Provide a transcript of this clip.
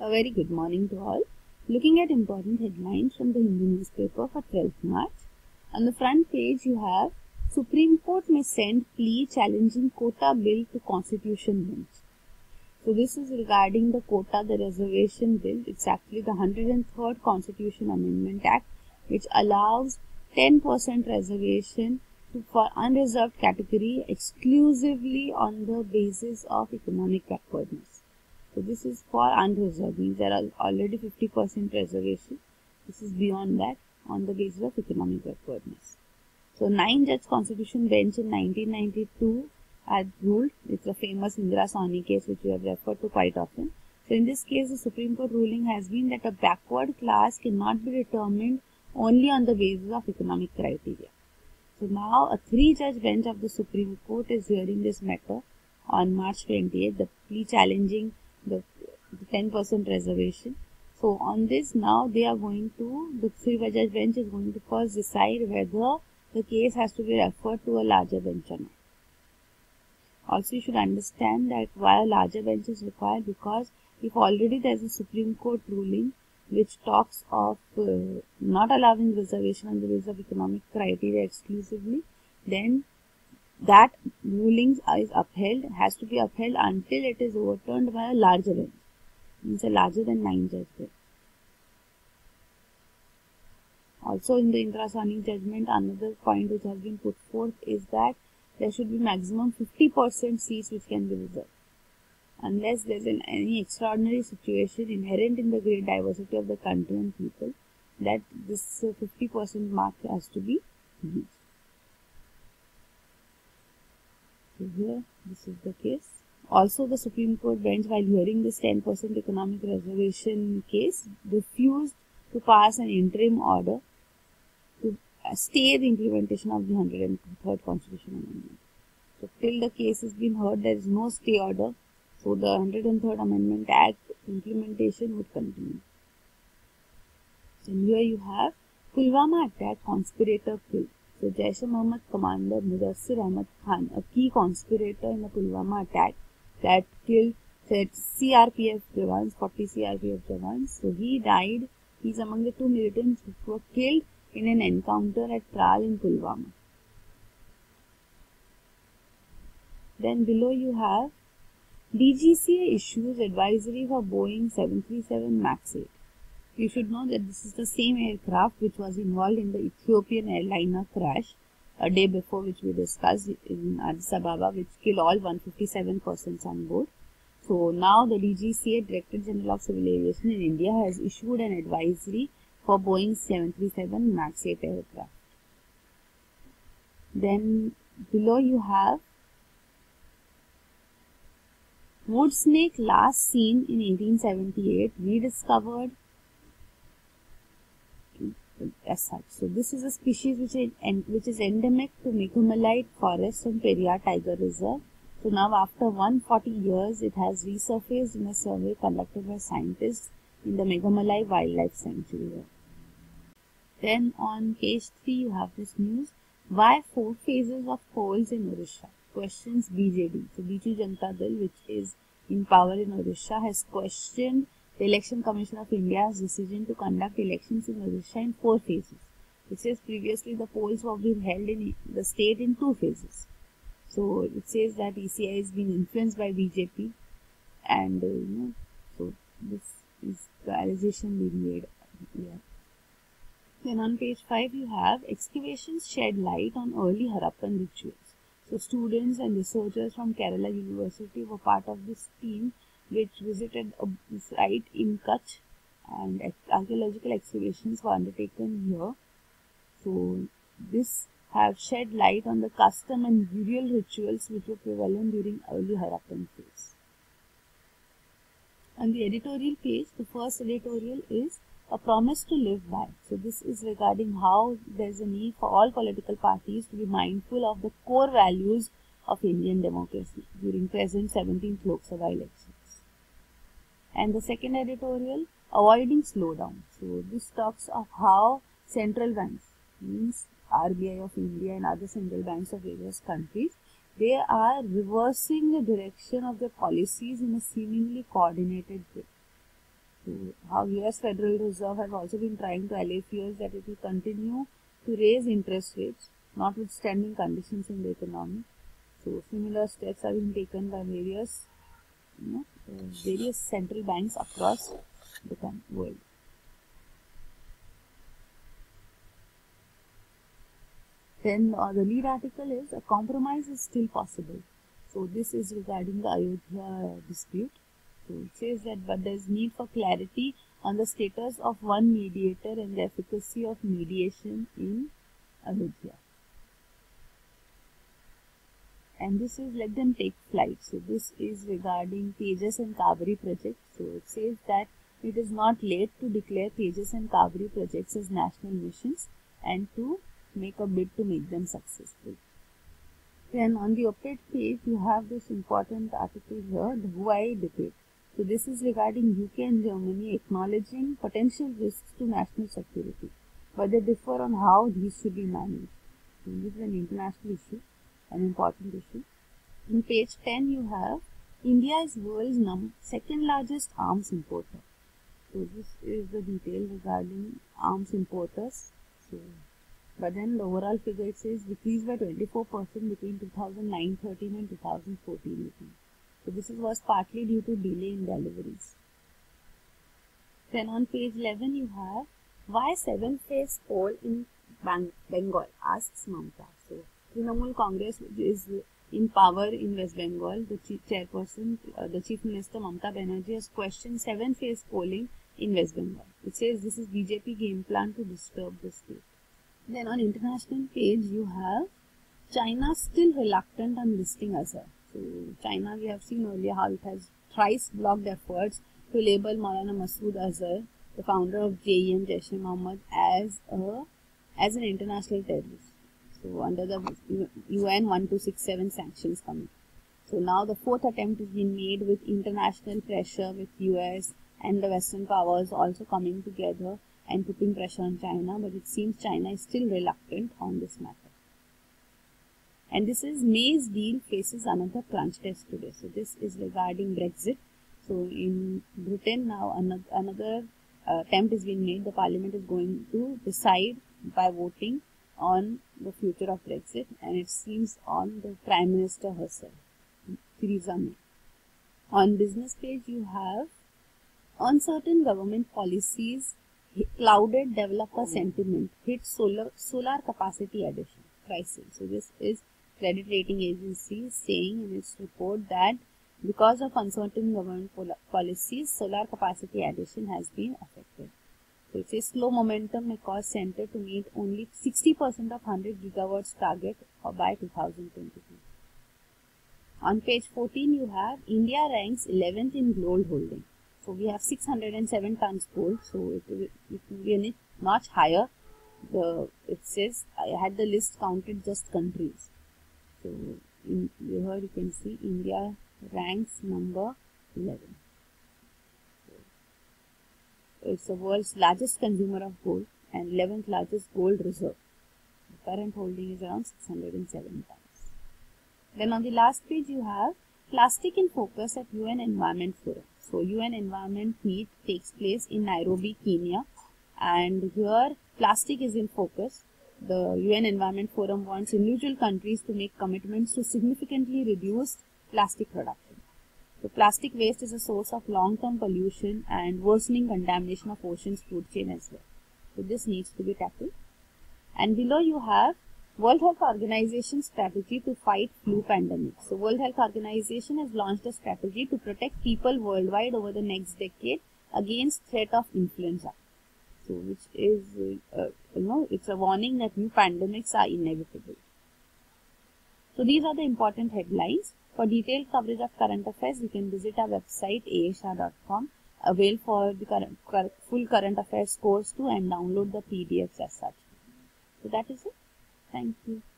A very good morning to all. Looking at important headlines from the Hindu newspaper for 12th March. On the front page you have Supreme Court may send plea challenging quota bill to Constitution bench. So this is regarding the quota, the reservation bill. It's actually the 103rd Constitution Amendment Act, which allows 10% reservation for unreserved category exclusively on the basis of economic backwardness. So this is for unreserved, means there are already 50% reservation. This is beyond that on the basis of economic backwardness. So 9-judge Constitution bench in 1992 had ruled. It's a famous Indira Sawhney case which we have referred to quite often. So in this case, the Supreme Court ruling has been that a backward class cannot be determined only on the basis of economic criteria. So now a 3-judge bench of the Supreme Court is hearing this matter on March 28th, the plea challenging the 10% reservation. So on this now they are going to, the 3-judge bench is going to first decide whether the case has to be referred to a larger bench or not. Also you should understand that why a larger bench is required, because if already there is a Supreme Court ruling which talks of not allowing reservation on the basis of economic criteria exclusively, then that ruling is upheld, has to be upheld until it is overturned by a larger bench, means a larger than 9-judge bench. Also in the Indira Sawhney judgment, another point which has been put forth is that there should be maximum 50% seats which can be reserved, unless there is any extraordinary situation inherent in the great diversity of the country and people, that this 50% mark has to be reached. So here this is the case. Also the Supreme Court bench, while hearing this 10% economic reservation case, refused to pass an interim order to stay the implementation of the 103rd Constitutional Amendment. So till the case has been heard, there is no stay order. So the 103rd Amendment Act implementation would continue. And here you have Pulwama attack, conspirator killed. So Jaish-e-Mohammed commander Mudassir Ahmad Khan, a key conspirator in the Pulwama attack that killed CRPF Jawans, 40 CRPF Jawans. So he died. He is among the 2 militants who were killed in an encounter at Tral in Pulwama. Then below you have DGCA issues advisory for Boeing 737 MAX 8. You should know that this is the same aircraft which was involved in the Ethiopian airliner crash a day before, which we discussed in Addis Ababa, which killed all 157 persons on board. So now the DGCA, Director General of Civil Aviation in India, has issued an advisory for Boeing 737 MAX 8 aircraft. Then below you have wood snake last seen in 1878 rediscovered as such. So this is a species which is endemic to Meghamalite Forest and Periyar Tiger Reserve. So now after 140 years it has resurfaced in a survey conducted by scientists in the Meghamalai Wildlife Sanctuary. Then on page 3 you have this news, why 4 phases of polls in Odisha? Questions BJD. So Biju Janata Dal, which is in power in Odisha, has questioned the Election Commission of India's decision to conduct elections in Odisha in 4 phases. It says previously the polls were being held in the state in 2 phases. So it says that ECI is being influenced by BJP, and so this is the allegation being made here. Then on page 5 you have excavations shed light on early Harappan rituals. So students and researchers from Kerala University were part of this team which visited a site in Kutch, and archaeological excavations were undertaken here. So this have shed light on the custom and burial rituals which were prevalent during early Harappan phase. On the editorial page, the first editorial is a promise to live by. So this is regarding how there is a need for all political parties to be mindful of the core values of Indian democracy during present 17th Lok Sabha elections. And the second editorial, avoiding slowdown. So this talks of how central banks, means RBI of India and other central banks of various countries, they are reversing the direction of their policies in a seemingly coordinated way. So how US Federal Reserve has also been trying to allay fears that it will continue to raise interest rates notwithstanding conditions in the economy. So similar steps are being taken by various central banks across the world. Then the lead article is a compromise is still possible. So this is regarding the Ayodhya dispute. So it says that but there is need for clarity on the status of one mediator and the efficacy of mediation in Ayodhya. And this is let them take flight. So this is regarding Tejas and Kaveri project. So it says that it is not late to declare Tejas and Kaveri projects as national missions and to make a bid to make them successful. Then on the op-ed page you have this important article here, the Huawei debate. So this is regarding UK and Germany acknowledging potential risks to national security, but they differ on how these should be managed. So this is an international issue, an important issue. In page 10 you have India is world's second largest arms importer. So this is the detail regarding arms importers. So, but then the overall figure it says decreased by 24% between 2009-13 and 2014-18. So this was partly due to delay in deliveries. Then on page 11 you have why 7-phase poll in Bengal, asks Mamata. So Trinamool Congress, which is in power in West Bengal, the chairperson, the Chief Minister Mamata Banerjee has questioned 7-phase polling in West Bengal. It says this is BJP game plan to disturb the state. Then on international page you have China still reluctant on listing Azhar. So China, we have seen earlier how it has thrice blocked efforts to label Maulana Masood Azhar, the founder of JEM, Jaish-e-Mohammed, as an international terrorist. So under the UN 1267 sanctions committee. So now the fourth attempt is being made with international pressure, with US and the Western powers also coming together and putting pressure on China, but it seems China is still reluctant on this matter. And this is May's deal faces another crunch test today. So this is regarding Brexit. So in Britain now another attempt is being made. The Parliament is going to decide by voting on the future of Brexit, and it seems on the Prime Minister herself, Theresa May. On business page you have uncertain government policies clouded developer sentiment, hit solar capacity addition crisis. So this is credit rating agency saying in its report that because of uncertain government policies, solar capacity addition has been affected. So it says slow momentum may cause center to meet only 60% of 100 gigawatts target by 2022. On page 14 you have India ranks 11th in gold holding. So we have 607 tons gold, so it will be a notch higher. It says I had the list counted just countries. So here you can see India ranks number 11. So it's the world's largest consumer of gold and 11th largest gold reserve. The current holding is around 607 tons. Then on the last page you have plastic in focus at UN Environment Forum. So UN Environment Meet takes place in Nairobi, Kenya, and here plastic is in focus. The UN Environment Forum wants individual countries to make commitments to significantly reduce plastic production. So plastic waste is a source of long-term pollution and worsening contamination of ocean's food chain as well. So this needs to be tackled. And below you have World Health Organization strategy to fight flu pandemic. So World Health Organization has launched a strategy to protect people worldwide over the next decade against threat of influenza. So which is, it's a warning that new pandemics are inevitable. So these are the important headlines. For detailed coverage of current affairs, you can visit our website aashah.com, avail for the full current affairs course too, and download the PDFs as such. So that is it. Thank you.